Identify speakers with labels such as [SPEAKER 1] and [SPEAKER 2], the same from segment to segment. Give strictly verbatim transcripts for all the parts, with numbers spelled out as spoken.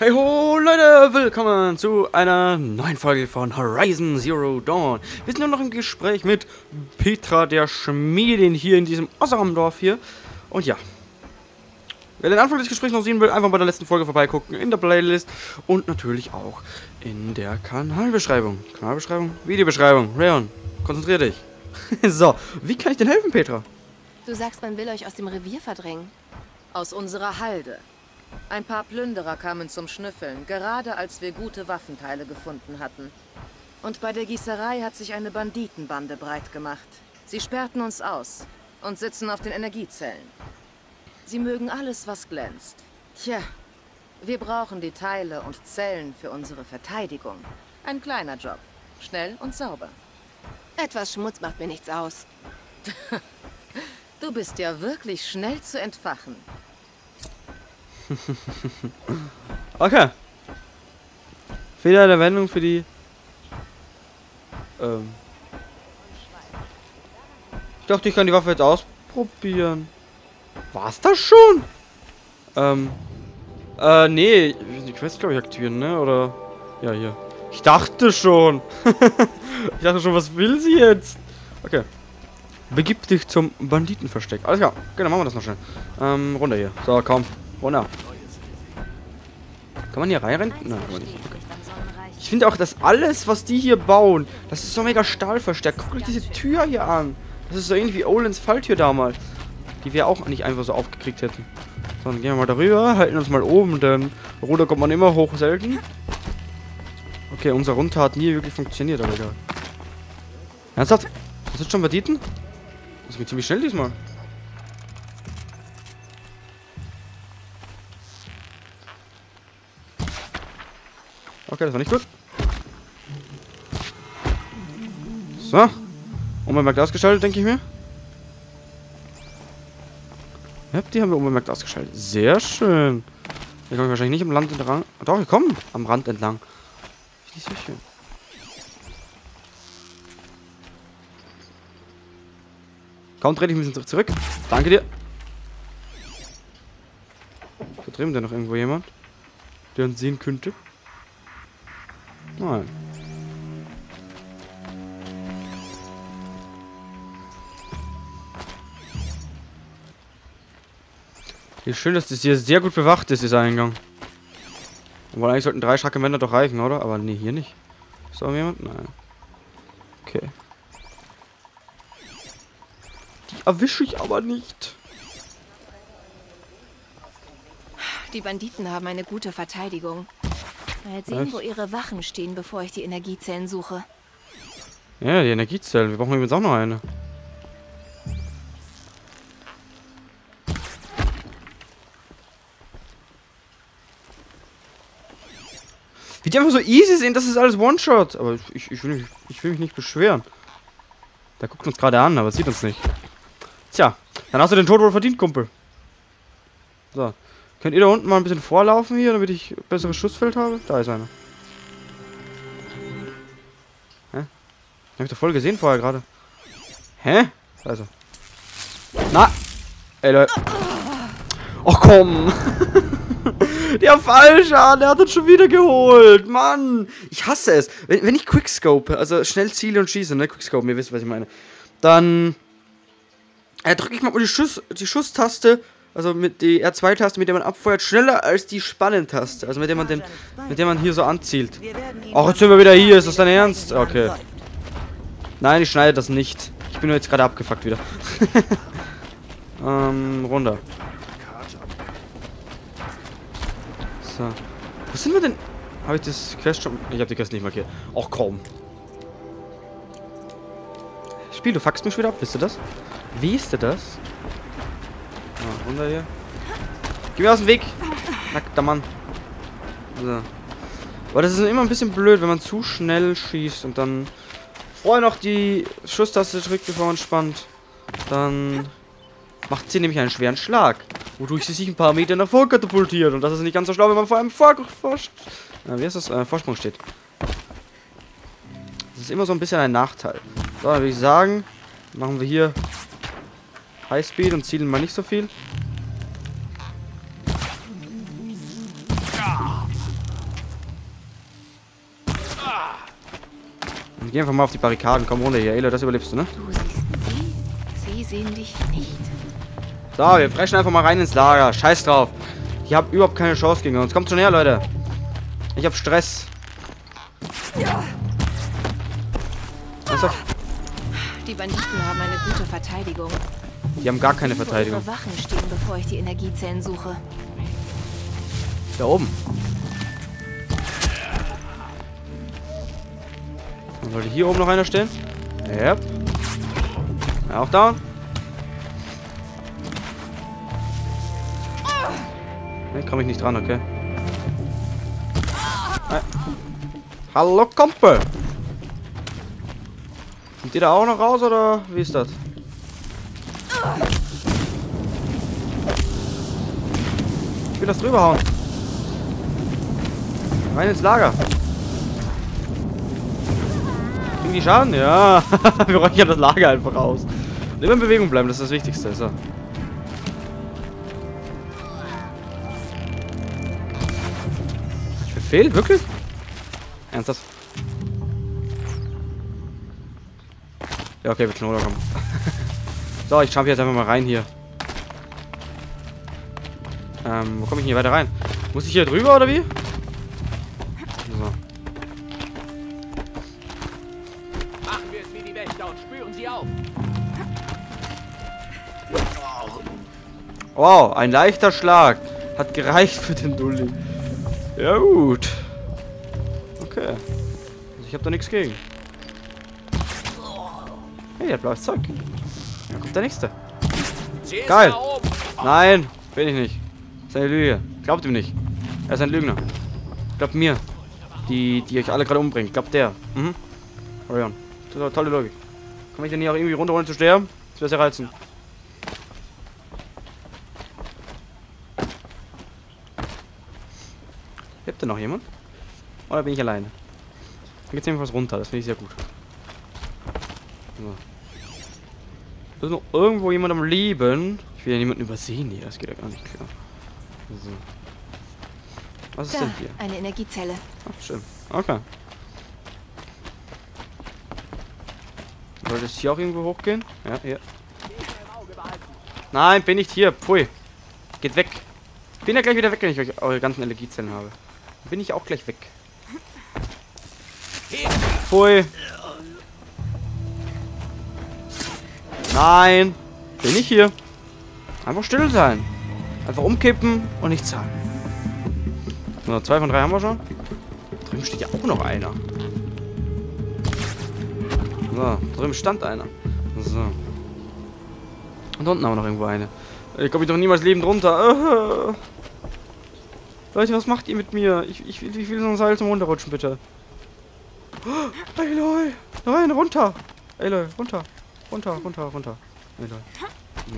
[SPEAKER 1] Hey ho Leute, willkommen zu einer neuen Folge von Horizon Zero Dawn. Wir sind nur noch im Gespräch mit Petra, der Schmiedin hier in diesem Osseram-Dorf hier. Und ja, wer den Anfang des Gesprächs noch sehen will, einfach bei der letzten Folge vorbeigucken in der Playlist und natürlich auch in der Kanalbeschreibung. Kanalbeschreibung? Videobeschreibung. Rayon, konzentrier dich. So, wie kann ich denn helfen, Petra?
[SPEAKER 2] Du sagst, man will euch aus dem Revier verdrängen.
[SPEAKER 3] Aus unserer Halde. Ein paar Plünderer kamen zum Schnüffeln, gerade als wir gute Waffenteile gefunden hatten. Und bei der Gießerei hat sich eine Banditenbande breit gemacht. Sie sperrten uns aus und sitzen auf den Energiezellen. Sie mögen alles, was glänzt. Tja, wir brauchen die Teile und Zellen für unsere Verteidigung. Ein kleiner Job. Schnell und sauber.
[SPEAKER 2] Etwas Schmutz macht mir nichts aus.
[SPEAKER 3] Du bist ja wirklich schnell zu entfachen.
[SPEAKER 1] Okay. Fehler der Wendung für die... Ähm... Ich dachte, ich kann die Waffe jetzt ausprobieren. War's das schon? Ähm... Äh, nee. Die Quest, glaube ich, aktivieren, ne? Oder... Ja, hier. Ich dachte schon. Ich dachte schon, was will sie jetzt? Okay. Begib dich zum Banditenversteck. Alles klar. Okay, dann machen wir das noch schnell. Ähm, runter hier. So, komm. Runter. Kann man hier reinrennen? Nein, kann man nicht. Okay. Ich finde auch, dass alles, was die hier bauen, das ist so mega stahlverstärkt. Guckt euch diese Tür hier an. Das ist so ähnlich wie Olens Falltür damals. Die wir auch nicht einfach so aufgekriegt hätten. So, dann gehen wir mal darüber, halten uns mal oben, denn runter kommt man immer hoch selten. Okay, unser Runter hat nie wirklich funktioniert, aber egal. Ernsthaft? Das sind schon Banditen? Das geht ziemlich schnell diesmal. Okay, das war nicht gut. So. Unbemerkt ausgeschaltet, denke ich mir. Ja, die haben wir unbemerkt ausgeschaltet. Sehr schön. Hier komme ich wahrscheinlich nicht am Land entlang. Doch, wir kommen am Rand entlang. Finde ich so schön. Kaum dreh dich ein bisschen zurück. Danke dir. Da drüben denn noch irgendwo jemand, der uns sehen könnte. Nein. Wie schön, dass das hier sehr gut bewacht ist, dieser Eingang. Obwohl, eigentlich sollten drei starke Männer doch reichen, oder? Aber nee, hier nicht. Ist da jemand? Nein. Okay. Die erwische ich aber nicht.
[SPEAKER 2] Die Banditen haben eine gute Verteidigung. Mal sehen,
[SPEAKER 1] Was?
[SPEAKER 2] wo ihre Wachen stehen, bevor ich die Energiezellen suche.
[SPEAKER 1] Ja, die Energiezellen. Wir brauchen übrigens auch noch eine. Wie die einfach so easy sind, das ist alles One-Shot. Aber ich, ich, will mich, ich will mich nicht beschweren. Der guckt uns gerade an, aber sieht uns nicht. Tja, dann hast du den Tod wohl verdient, Kumpel. So. Könnt ihr da unten mal ein bisschen vorlaufen hier, damit ich besseres Schussfeld habe? Da ist einer. Hä? Hab ich doch voll gesehen vorher gerade. Hä? Da ist er. Na! Ey, Leute. Och komm! Der Fallschaden, der hat uns schon wieder geholt. Mann! Ich hasse es. Wenn, wenn ich Quickscope, also schnell ziele und schieße, ne? Quickscope, ihr wisst, was ich meine. Dann äh, drücke ich mal die, Schuss, die Schusstaste. Also mit die R zwei Taste, mit der man abfeuert, schneller als die Spannentaste. Also mit der man den, mit der man hier so anzielt. Ach, jetzt sind wir wieder hier. Ist das dein Ernst? Okay. Nein, ich schneide das nicht. Ich bin nur jetzt gerade abgefuckt wieder. ähm, runter. So. Wo sind wir denn? Habe ich das Quest schon? Ich habe die Quest nicht markiert. Ach komm. Spiel, du fuckst mich wieder ab. Wisst ihr das? Wie ist das? Ah, runter hier. Geh mir aus dem Weg. Nackter Mann. So. Aber das ist immer ein bisschen blöd, wenn man zu schnell schießt und dann vorher noch die Schusstaste drückt, bevor man spannt. Dann macht sie nämlich einen schweren Schlag, wodurch sie sich ein paar Meter nach vorne katapultiert. Und das ist nicht ganz so schlau, wenn man vor einem vor vor äh, wie heißt das? Äh, Vorsprung steht. Das ist immer so ein bisschen ein Nachteil. So, dann würde ich sagen, machen wir hier Highspeed und zielen mal nicht so viel. Ich geh einfach mal auf die Barrikaden. Komm runter hier. Elo, das überlebst du, ne?
[SPEAKER 2] Du siehst sie. Sie sehen dich nicht.
[SPEAKER 1] So, wir fressen einfach mal rein ins Lager. Scheiß drauf. Ich habe überhaupt keine Chance gegen uns. Kommt schon her, Leute. Ich habe Stress. Was auf?
[SPEAKER 2] Die Banditen haben eine gute Verteidigung.
[SPEAKER 1] Die haben gar keine
[SPEAKER 2] Wo
[SPEAKER 1] Verteidigung.
[SPEAKER 2] ihre Wachen stehen, bevor ich die Energiezellen suche.
[SPEAKER 1] Da oben. Dann sollte hier oben noch einer stehen. Yep. Ja, auch down. Ne, komme ich nicht dran, okay. Äh. Hallo, Kumpel. Kommt ihr da auch noch raus, oder wie ist das? Ich will das drüber hauen. Rein ins Lager. Kriegen die Schaden? Ja. Wir räuchern das Lager einfach aus. Und immer in Bewegung bleiben, das ist das Wichtigste. So. Ich verfehlt? Wirklich? Ernsthaft? Ja, okay, wir können runterkommen. So, ich jump jetzt einfach mal rein hier. Ähm, wo komme ich denn hier weiter rein? Muss ich hier drüber oder wie? So.
[SPEAKER 4] Machen wir es wie die Wächter und spüren sie auf.
[SPEAKER 1] Wow, ein leichter Schlag. Hat gereicht für den Dulli. Ja gut. Okay. Also ich habe da nichts gegen. Hey, der hat blaues Zeug. Da kommt der nächste.
[SPEAKER 4] Sie ist
[SPEAKER 1] Geil.
[SPEAKER 4] da oben.
[SPEAKER 1] Nein, bin ich nicht. Das ist eine Lüge. Glaubt ihm nicht. Er ist ein Lügner. Glaubt mir. Die, die euch alle gerade umbringt. Glaubt der. Mhm. Orion. Tolle, tolle Logik. Komme ich denn hier auch irgendwie runter, ohne zu sterben? Das wäre sehr reizend. Lebt denn noch jemand? Oder bin ich alleine? Dann geht's jedenfalls runter. Das finde ich sehr gut. So. Da ist noch irgendwo jemand am Leben. Ich will ja niemanden übersehen hier. Das geht ja gar nicht klar. So. Was ist
[SPEAKER 2] Da,
[SPEAKER 1] denn hier?
[SPEAKER 2] eine Energiezelle.
[SPEAKER 1] Ach, schön. Okay. Sollte es hier auch irgendwo hochgehen? Ja, hier. Nein, bin nicht hier. Pfui. Geht weg. Bin ja gleich wieder weg, wenn ich euch eure ganzen Energiezellen habe. Bin ich auch gleich weg. Pfui. Nein. Bin ich hier. Einfach still sein. Einfach umkippen und nichts sagen. So, zwei von drei haben wir schon. Drüben steht ja auch noch einer. So, drüben stand einer. So. Und unten haben wir noch irgendwo eine. Ich komme doch niemals lebend runter. Uh. Leute, was macht ihr mit mir? Ich, ich, ich will so ein Seil zum Runterrutschen, bitte. Oh, ey, Leute. Nein, runter. Ey, Leute, runter. Runter, runter, runter. Ey, Leute. Ja.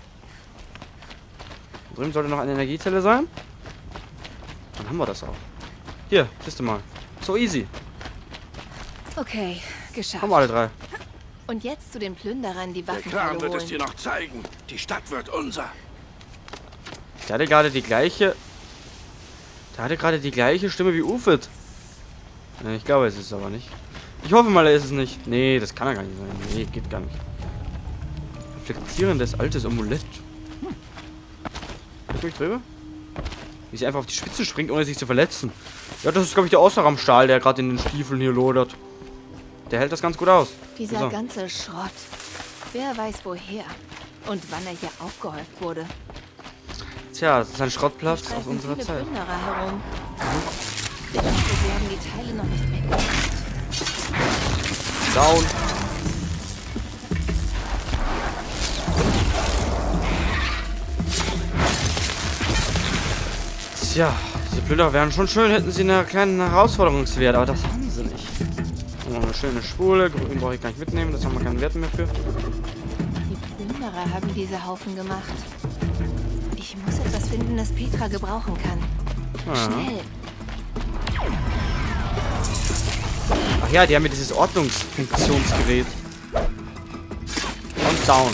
[SPEAKER 1] Drüben sollte noch eine Energiezelle sein. Dann haben wir das auch. Hier, siehst du mal. So easy.
[SPEAKER 2] Okay, geschafft.
[SPEAKER 1] Haben wir alle drei.
[SPEAKER 2] Und jetzt zu den Plünderern, die
[SPEAKER 5] Der
[SPEAKER 2] Waffen
[SPEAKER 5] Clan wird es dir
[SPEAKER 2] holen.
[SPEAKER 5] noch zeigen. Die Stadt wird unser.
[SPEAKER 1] Der hatte gerade die gleiche... Der hatte gerade die gleiche Stimme wie Ufit. Ja, ich glaube, es ist es aber nicht. Ich hoffe mal, er ist es nicht. Nee, das kann er gar nicht sein. Nee, geht gar nicht. Reflektierendes altes Amulett. Hm. Guck ich drüber? Wie sie einfach auf die Spitze springt, ohne sich zu verletzen. Ja, das ist, glaube ich, der Osram-Stahl, der gerade in den Stiefeln hier lodert. Der hält das ganz gut aus.
[SPEAKER 2] Dieser
[SPEAKER 1] So.
[SPEAKER 2] ganze Schrott. Wer weiß woher und wann er hier aufgehäuft wurde.
[SPEAKER 1] Tja, das ist ein Schrottplatz aus
[SPEAKER 2] Streifen
[SPEAKER 1] unserer
[SPEAKER 2] viele
[SPEAKER 1] Zeit.
[SPEAKER 2] Plünderer herum. Ich hoffe, sie haben die Teile noch nicht weggemacht.
[SPEAKER 1] Down. Tja, diese Plünderer wären schon schön, hätten sie eine kleine Herausforderungswert, aber das haben sie nicht. Oh, eine schöne Spule, grün brauche ich gar nicht mitnehmen, das haben wir keinen Wert mehr für.
[SPEAKER 2] Die Plünderer haben diese Haufen gemacht. Ich muss etwas finden, das Petra gebrauchen kann.
[SPEAKER 1] Ja.
[SPEAKER 2] Schnell.
[SPEAKER 1] Ach ja, die haben ja dieses Ordnungsfunktionsgerät. Und down.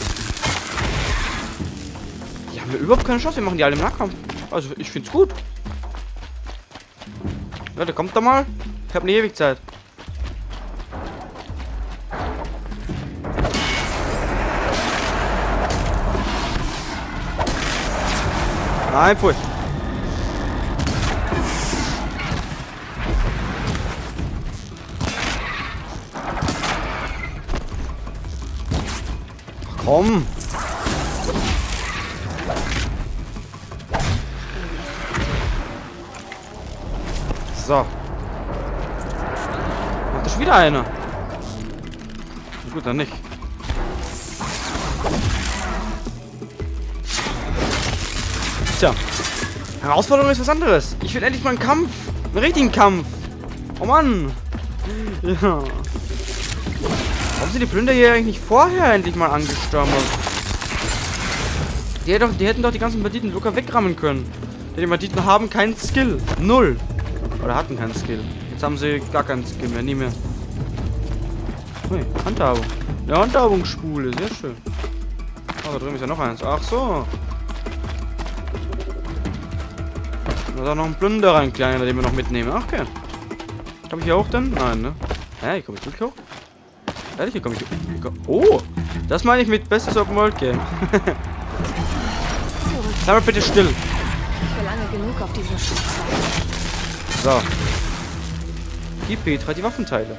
[SPEAKER 1] Die haben wir überhaupt keine Chance, wir machen die alle im Nahkampf. Also, ich find's gut. Leute, kommt da mal. Ich habe eine Ewigzeit. Nein, pfui. Ach, komm. So. Macht das schon wieder einer? Na gut, dann nicht. Tja. Herausforderung ist was anderes. Ich will endlich mal einen Kampf. Einen richtigen Kampf. Oh Mann. Ja. Warum sind die Plünder hier eigentlich nicht vorher endlich mal angestürmt? Die, hätten doch, die hätten doch die ganzen Banditen locker wegrammen können. Die Banditen haben keinen Skill. Null. Oder hatten keinen Skill. Jetzt haben sie gar keinen Skill mehr. Nie mehr. Ui, Handhabung. Eine Handhabungsspule. Sehr schön. Oh, da drüben ist ja noch eins. Ach so. Da ist auch noch ein Plünderer, ein kleiner, den wir noch mitnehmen. Ach, okay. Komme ich hier hoch dann? Nein, ne? Hä, hier komme ich wirklich hoch? Ehrlich, hier komme ich hoch. Oh! Das meine ich mit bestes Open World Game. Sei mal bitte still.
[SPEAKER 2] Ich will lange genug auf diesem Schiff sein.
[SPEAKER 1] So. Die Petra, die Waffenteile.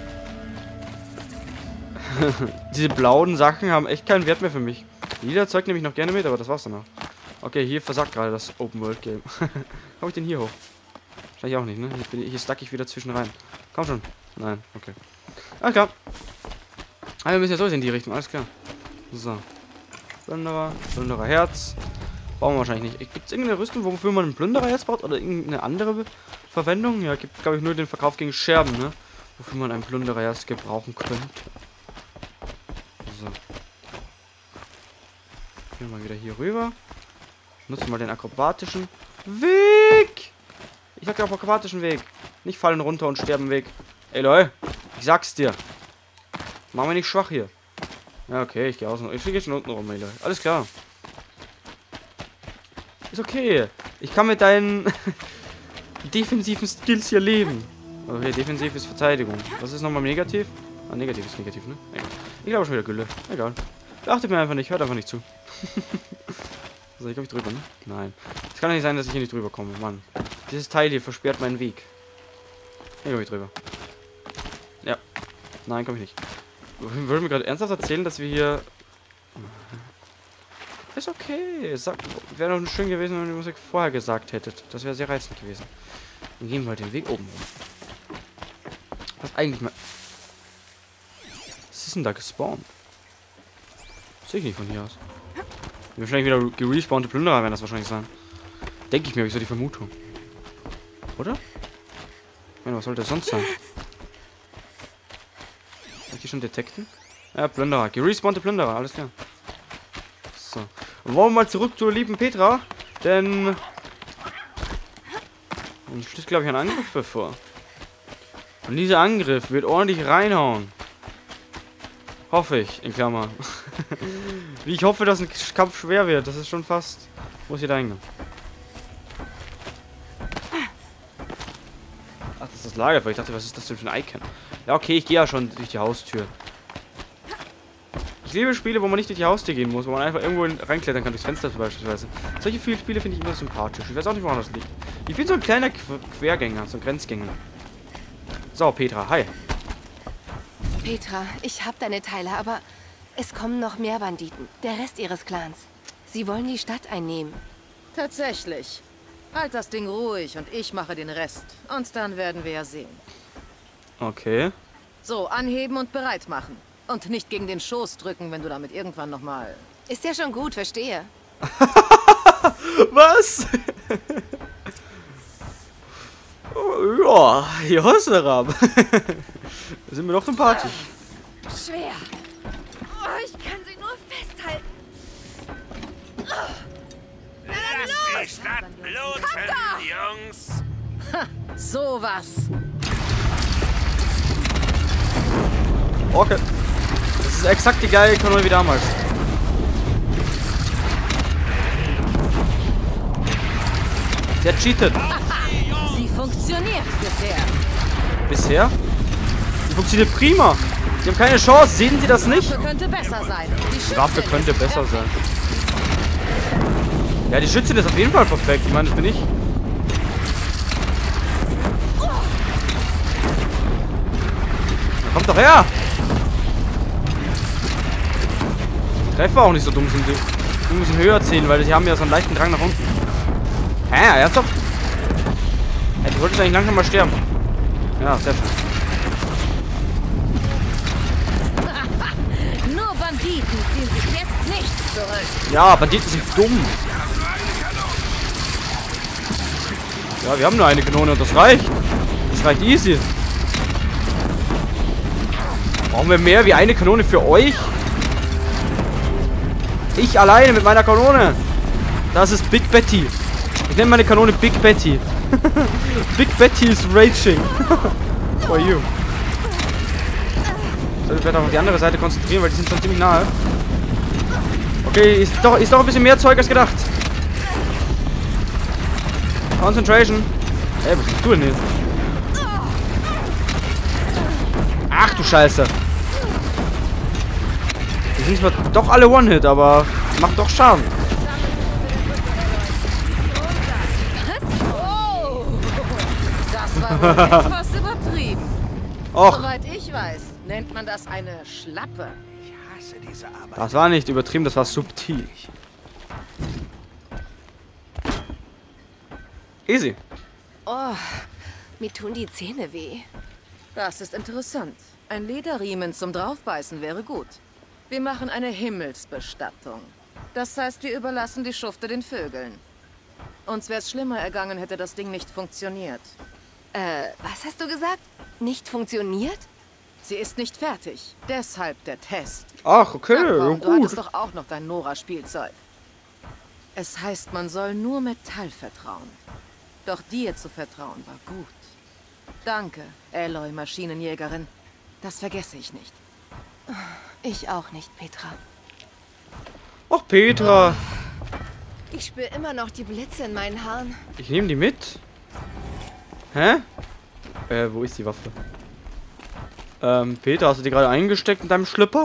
[SPEAKER 1] Diese blauen Sachen haben echt keinen Wert mehr für mich. Jeder Zeug nehme ich noch gerne mit, aber das war's dann auch. Okay, hier versagt gerade das Open World Game. Komme ich denn hier hoch? Wahrscheinlich auch nicht, ne? Hier, bin ich, hier stuck ich wieder zwischen rein. Komm schon. Nein, okay. Alles klar. Ah, wir müssen ja so in die Richtung, alles klar. So. Plünderer, Plünderer Herz. Brauchen wir wahrscheinlich nicht. Gibt es irgendeine Rüstung, wofür man ein Plünderer Herz braucht? Oder irgendeine andere Verwendung? Ja, gibt, glaube ich, nur den Verkauf gegen Scherben, ne? Wofür man ein Plünderer Herz gebrauchen könnte. So. Gehen wir mal wieder hier rüber. Nutzen mal den akrobatischen Weg. Ich sag ja auf akrobatischen Weg. Nicht fallen runter und sterben Weg. Ey Leute, ich sag's dir. Machen wir nicht schwach hier. Ja, okay, ich gehe außen. Ich gehe schon unten rum, ey Leute. Alles klar. Ist okay. Ich kann mit deinen defensiven Skills hier leben. Okay, defensiv ist Verteidigung. Was ist nochmal negativ? Ah, negativ ist negativ, ne? Egal. Ich glaube schon wieder Gülle. Egal. Beachtet mir einfach nicht. Hört einfach nicht zu. So, hier komme ich drüber, ne? Nein. Es kann doch nicht sein, dass ich hier nicht drüber komme. Mann. Dieses Teil hier versperrt meinen Weg. Hier komme ich drüber. Ja. Nein, komme ich nicht. Wollt mir gerade ernsthaft erzählen, dass wir hier... Ist okay. Wäre doch schön gewesen, wenn ihr die Musik vorher gesagt hättet. Das wäre sehr reizend gewesen. Dann gehen wir halt den Weg oben rum. Was eigentlich mal... Was ist denn da gespawnt? Sehe ich nicht von hier aus. Wahrscheinlich wieder gerespawnte Plünderer werden das wahrscheinlich sein. Denke ich mir, habe ich so die Vermutung. Oder? Ich meine, was sollte das sonst sein? Kann ich die schon detekten? Ja, Plünderer. Gerespawnte Plünderer, alles klar. So. Und wollen wir mal zurück zur lieben Petra. Denn... Uns steht, glaube ich, ein Angriff bevor. Und dieser Angriff wird ordentlich reinhauen. Hoffe ich, in Klammern. Wie ich hoffe, dass ein Kampf schwer wird. Das ist schon fast... Wo ist hier der Eingang? Ach, das ist das Lagerfeuer. Ich dachte, was ist das denn für ein Icon? Ja, okay, ich gehe ja schon durch die Haustür. Ich liebe Spiele, wo man nicht durch die Haustür gehen muss, wo man einfach irgendwo reinklettern kann, durchs Fenster beispielsweise. Solche viele Spiele finde ich immer sympathisch. Ich weiß auch nicht, woran das liegt. Ich bin so ein kleiner Qu Quergänger, so ein Grenzgänger. So, Petra, hi.
[SPEAKER 2] Petra, ich hab deine Teile, aber es kommen noch mehr Banditen. Der Rest ihres Clans. Sie wollen die Stadt einnehmen.
[SPEAKER 3] Tatsächlich. Halt das Ding ruhig und ich mache den Rest. Und dann werden wir ja sehen.
[SPEAKER 1] Okay.
[SPEAKER 3] So, anheben und bereit machen. Und nicht gegen den Schoß drücken, wenn du damit irgendwann nochmal...
[SPEAKER 2] Ist ja schon gut, verstehe.
[SPEAKER 1] Was? Oh, ja, hier hast du Raben. Da sind wir doch sympathisch.
[SPEAKER 2] Schwer. Oh, ich kann sie nur festhalten.
[SPEAKER 5] Lass die Stadt bluten, Jungs!
[SPEAKER 3] Ha, sowas.
[SPEAKER 1] Okay. Das ist exakt die gleiche Kanone wie damals. Der cheatet.
[SPEAKER 3] Sie funktioniert bisher.
[SPEAKER 1] Bisher? Die funktioniert prima. Sie haben keine Chance. Sehen Sie das nicht?
[SPEAKER 3] Die Waffe könnte besser sein. Die
[SPEAKER 1] Die Waffe könnte besser sein. Ja, die Schützin ist auf jeden Fall perfekt. Ich meine, das bin ich. Kommt doch her! Die Treffer auch nicht so dumm sind. Die müssen höher ziehen, weil sie haben ja so einen leichten Drang nach unten. Hä? Ernsthaft? Ja, du wolltest eigentlich langsam mal sterben. Ja, sehr schön.
[SPEAKER 3] Nur Banditen ziehen sich jetzt nicht zurück.
[SPEAKER 1] Ja, Banditen sind dumm. Ja, wir haben nur eine Kanone und das reicht. Das reicht easy. Brauchen wir mehr wie eine Kanone für euch? Ich alleine mit meiner Kanone. Das ist Big Betty. Ich nenne meine Kanone Big Betty. Big Betty is raging. For you. Soll ich vielleicht auch auf die andere Seite konzentrieren, weil die sind schon ziemlich nahe. Okay, ist doch, ist doch ein bisschen mehr Zeug als gedacht. Concentration. Ey, was bist du denn jetzt? Ach du Scheiße. Die sind zwar doch alle One-Hit, aber macht doch Schaden.
[SPEAKER 3] Das war wohl etwas übertrieben.
[SPEAKER 1] Och,
[SPEAKER 3] Soweit ich weiß, nennt man das eine Schlappe.
[SPEAKER 5] Ich hasse diese Arbeit.
[SPEAKER 1] das war nicht übertrieben, das war subtil. Easy.
[SPEAKER 2] Oh, mir tun die Zähne weh.
[SPEAKER 3] Das ist interessant. Ein Lederriemen zum Draufbeißen wäre gut. Wir machen eine Himmelsbestattung. Das heißt, wir überlassen die Schufte den Vögeln. Uns wäre es schlimmer ergangen, hätte das Ding nicht funktioniert.
[SPEAKER 2] Äh, was hast du gesagt? Nicht funktioniert?
[SPEAKER 3] Sie ist nicht fertig. Deshalb der Test.
[SPEAKER 1] Ach, okay,
[SPEAKER 3] Na
[SPEAKER 1] ja,
[SPEAKER 3] komm, du hattest
[SPEAKER 1] gut.
[SPEAKER 3] doch auch noch dein Nora-Spielzeug. Es heißt, man soll nur Metall vertrauen. Doch dir zu vertrauen war gut. Danke, Aloy, Maschinenjägerin. Das vergesse ich nicht.
[SPEAKER 2] Ich auch nicht, Petra.
[SPEAKER 1] Ach, Petra.
[SPEAKER 2] Ich spüre immer noch die Blitze in meinen Haaren.
[SPEAKER 1] Ich nehme die mit. Hä? Äh, wo ist die Waffe? Ähm, Peter, hast du die gerade eingesteckt in deinem Schlüpper?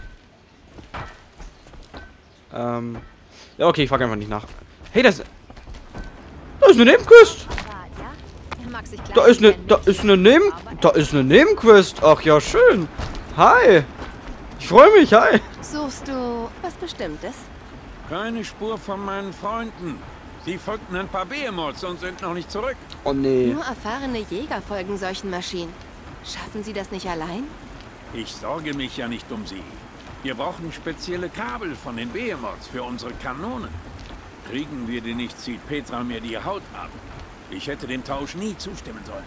[SPEAKER 1] Ähm. Ja, okay, ich frage einfach nicht nach. Hey, das. Da ist eine Nebenquest. Da ist eine. Da ist eine Neben. Da ist eine Nebenquest. Ach ja, schön. Hi. Ich freue mich, hi.
[SPEAKER 2] Suchst du was Bestimmtes?
[SPEAKER 6] Keine Spur von meinen Freunden. Sie folgten ein paar Behemoths und sind noch nicht zurück.
[SPEAKER 1] Oh nee.
[SPEAKER 2] Nur erfahrene Jäger folgen solchen Maschinen. Schaffen sie das nicht allein?
[SPEAKER 6] Ich sorge mich ja nicht um sie. Wir brauchen spezielle Kabel von den Behemoths für unsere Kanonen. Kriegen wir die nicht, zieht Petra mir die Haut ab. Ich hätte dem Tausch nie zustimmen sollen.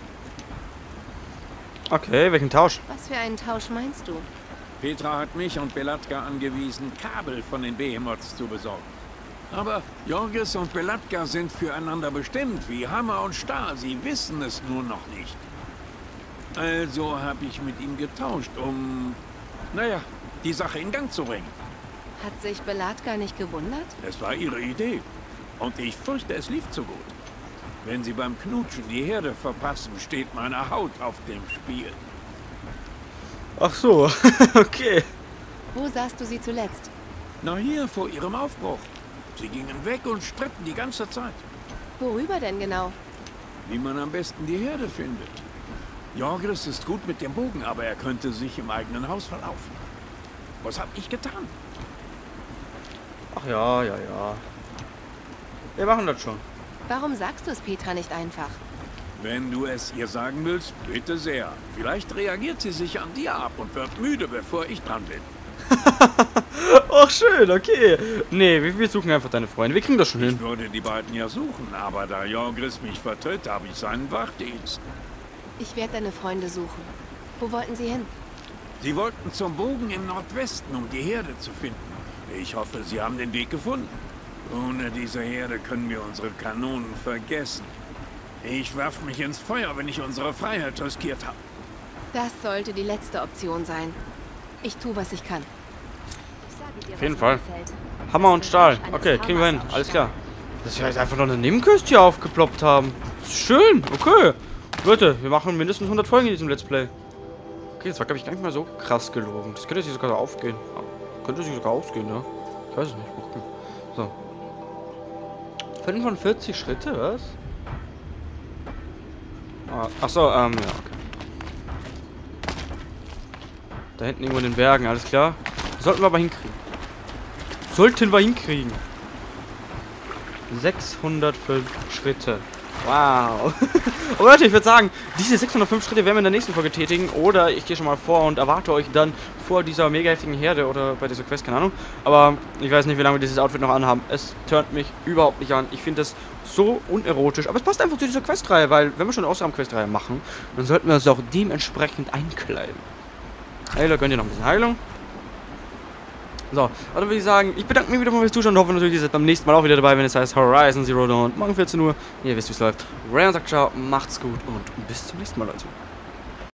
[SPEAKER 1] Okay, welchen Tausch?
[SPEAKER 2] Was für einen Tausch meinst du?
[SPEAKER 6] Petra hat mich und Belatka angewiesen, Kabel von den Behemoths zu besorgen. Aber Jorgis und Belatka sind füreinander bestimmt, wie Hammer und Stahl. Sie wissen es nur noch nicht. Also habe ich mit ihm getauscht, um, naja, die Sache in Gang zu bringen.
[SPEAKER 2] Hat sich Belatka nicht gewundert?
[SPEAKER 6] Es war ihre Idee. Und ich fürchte, es lief zu gut. Wenn sie beim Knutschen die Herde verpassen, steht meine Haut auf dem Spiel.
[SPEAKER 1] Ach so, okay.
[SPEAKER 2] Wo sahst du sie zuletzt?
[SPEAKER 6] Na hier, vor ihrem Aufbruch. Sie gingen weg und stritten die ganze Zeit.
[SPEAKER 2] Worüber denn genau?
[SPEAKER 6] Wie man am besten die Herde findet. Jorgis ist gut mit dem Bogen, aber er könnte sich im eigenen Haus verlaufen. Was hab ich getan?
[SPEAKER 1] Ach ja, ja, ja. Wir machen das schon.
[SPEAKER 2] Warum sagst du es Petra nicht einfach?
[SPEAKER 6] Wenn du es ihr sagen willst, bitte sehr. Vielleicht reagiert sie sich an dir ab und wird müde, bevor ich dran bin.
[SPEAKER 1] Ach schön, okay. Nee, wir, wir suchen einfach deine Freunde. Wir kriegen das schon
[SPEAKER 6] Ich
[SPEAKER 1] hin.
[SPEAKER 6] würde die beiden ja suchen, aber da Jorgis mich vertritt, habe ich seinen Wachdienst.
[SPEAKER 2] Ich werde deine Freunde suchen. Wo wollten sie hin?
[SPEAKER 6] Sie wollten zum Bogen im Nordwesten, um die Herde zu finden. Ich hoffe, sie haben den Weg gefunden. Ohne diese Herde können wir unsere Kanonen vergessen. Ich warf mich ins Feuer, wenn ich unsere Freiheit riskiert habe.
[SPEAKER 2] Das sollte die letzte Option sein. Ich tue, was ich kann.
[SPEAKER 1] Auf jeden Fall. Hammer und Stahl. Okay, kriegen wir hin. Alles klar. Dass wir jetzt einfach noch eine Nebenquest hier aufgeploppt haben. Ist schön. Okay. Leute, wir machen mindestens hundert Folgen in diesem Let's Play. Okay, das war, glaube ich, gar nicht mal so krass gelogen. Das könnte sich sogar aufgehen. Könnte sich sogar ausgehen, ja. Ich weiß es nicht. Mal gucken. So. fünfundvierzig Schritte, was? Ah, ach so, ähm, ja, okay. Da hinten irgendwo in den Bergen, alles klar. Sollten wir aber hinkriegen. Sollten wir hinkriegen. sechshundertfünf Schritte. Wow. Aber Leute, ich würde sagen, diese sechshundertfünf Schritte werden wir in der nächsten Folge tätigen. Oder ich gehe schon mal vor und erwarte euch dann vor dieser mega heftigen Herde oder bei dieser Quest, keine Ahnung. Aber ich weiß nicht, wie lange wir dieses Outfit noch anhaben. Es turnt mich überhaupt nicht an. Ich finde es so unerotisch. Aber es passt einfach zu dieser Questreihe, weil wenn wir schon eine Ausgaben-Questreihe machen, dann sollten wir uns auch dementsprechend einkleiden. Hey, da könnt ihr noch ein bisschen Heilung. So, dann würde ich sagen, ich bedanke mich wieder mal fürs Zuschauen und hoffe natürlich, ihr seid beim nächsten Mal auch wieder dabei, wenn es heißt Horizon Zero Dawn. Morgen vierzehn Uhr. Ihr wisst, wie es läuft. Ryan sagt ciao, macht's gut und bis zum nächsten Mal, Leute.